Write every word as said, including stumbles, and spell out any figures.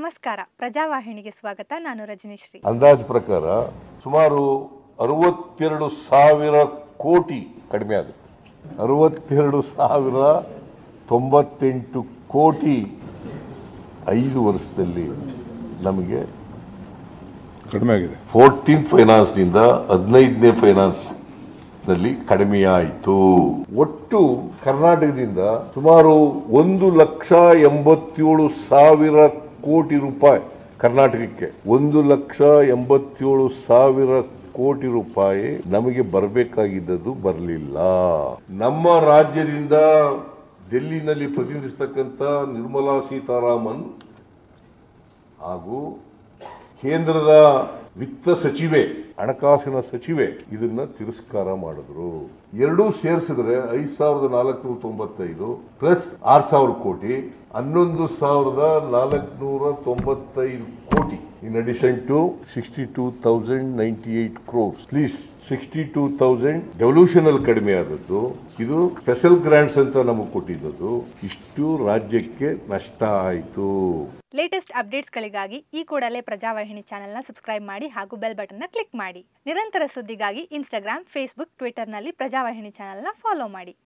ನಮಸ್ಕಾರ, ಪ್ರಜಾವಾಹಿನಿಗೆ ಸ್ವಾಗತ. ನಾನು ರಜನಿಶ್ರೀ. ಅಂದಾಜು ಪ್ರಕಾರ ಸುಮಾರು ಅರವತ್ತೆರಡು ಸಾವಿರ ಕೋಟಿ ಕಡಿಮೆ ಆಗುತ್ತೆ. ಅರವತ್ತೆರಡು ಸಾವಿರ ತೊಂಬತ್ತೆಂಟು ಕೋಟಿ ಐದು ವರ್ಷದಲ್ಲಿ ನಮಗೆ ಕಡಿಮೆ ಆಗಿದೆ. ಫೋರ್ಟೀನ್ ಫೈನಾನ್ಸ್ನಿಂದ ಹದಿನೈದನೇ ಫೈನಾನ್ಸ್ ನಲ್ಲಿ ಕಡಿಮೆಯಾಯಿತು. ಒಟ್ಟು ಕರ್ನಾಟಕದಿಂದ ಸುಮಾರು ಒಂದು ಲಕ್ಷ ಎಂಬತ್ತೇಳು ಸಾವಿರ ಕೋಟಿ ರೂಪಾಯಿ ಕರ್ನಾಟಕಕ್ಕೆ ಒಂದು ಲಕ್ಷ ಎಂಬತ್ತೇಳು ಸಾವಿರ ಕೋಟಿ ರೂಪಾಯಿ ನಮಗೆ ಬರಬೇಕಾಗಿದ್ದದ್ದು ಬರಲಿಲ್ಲ. ನಮ್ಮ ರಾಜ್ಯದಿಂದ ಡೆಲ್ಲಿನಲ್ಲಿ ಪ್ರತಿನಿಧಿಸತಕ್ಕಂಥ ನಿರ್ಮಲಾ ಸೀತಾರಾಮನ್ ಹಾಗೂ ಕೇಂದ್ರದ ವಿತ್ತ ಸಚಿವೆ, ಹಣಕಾಸಿನ ಸಚಿವೆ ಇದನ್ನ ತಿರಸ್ಕಾರ ಮಾಡಿದ್ರು. ಎರಡೂ ಸೇರಿಸಿದ್ರೆ ಐದು ಸಾವಿರದ ನಾಲ್ಕುನೂರ ತೊಂಬತ್ತೈದು ಪ್ಲಸ್ ಆರು ಸಾವಿರ ಕೋಟಿ ಹನ್ನೊಂದು ಸಾವಿರದ ನಾಲ್ಕುನೂರ ತೊಂಬತ್ತೈದು ಕೋಟಿ. In addition to sixty two thousand ninety eight crores plus sixty two thousand devolution ಅಲ್ಲಿ ಕಡಿಮೆ ಆದದ್ದು. ಇದು ಸ್ಪೆಷಲ್ ಗ್ರಾಂಟ್ಸ್ ಅಂತ ನಮಗೆ ಕೊಟ್ಟಿದ್ದದ್ದು. ಇಷ್ಟು ರಾಜ್ಯಕ್ಕೆ ನಷ್ಟ ಆಯಿತು. ಲೇಟೆಸ್ಟ್ ಅಪ್ಡೇಟ್ಸ್ಗಳಿಗಾಗಿ ಈ ಕೂಡಲೇ ಪ್ರಜಾವಾಹಿನಿ ಚಾನೆಲ್ನ ಸಬ್ಸ್ಕ್ರೈಬ್ ಮಾಡಿ ಹಾಗೂ ಬೆಲ್ ಬಟನ್ನ ಕ್ಲಿಕ್ ಮಾಡಿ. ನಿರಂತರ ಸುದ್ದಿಗಾಗಿ ಇನ್ಸ್ಟಾಗ್ರಾಮ್, ಫೇಸ್ಬುಕ್, ಟ್ವಿಟರ್ನಲ್ಲಿ ಪ್ರಜಾವಾಹಿನಿ ಚಾನೆಲ್ನ ಫಾಲೋ ಮಾಡಿ.